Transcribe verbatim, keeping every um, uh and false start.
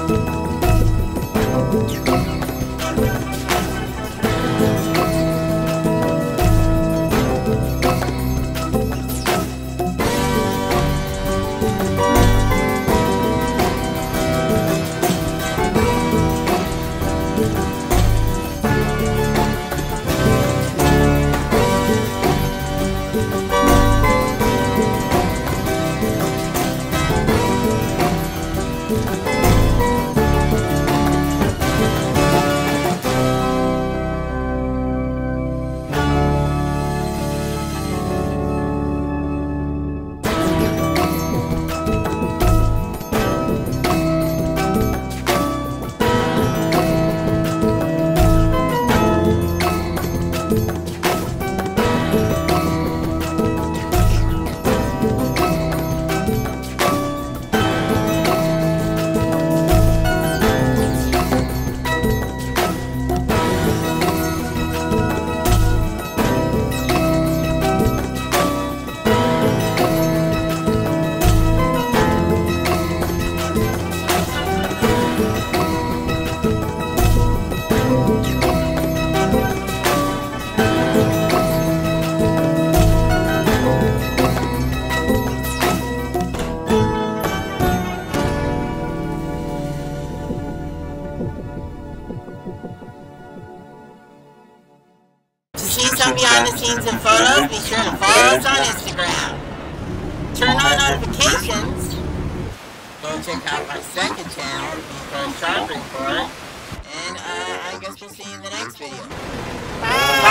Some behind the scenes and photos, be sure to follow us on Instagram. Turn on notifications. Go check out my second channel, for a Sharp Report. And uh, I guess we'll see you in the next video. Bye!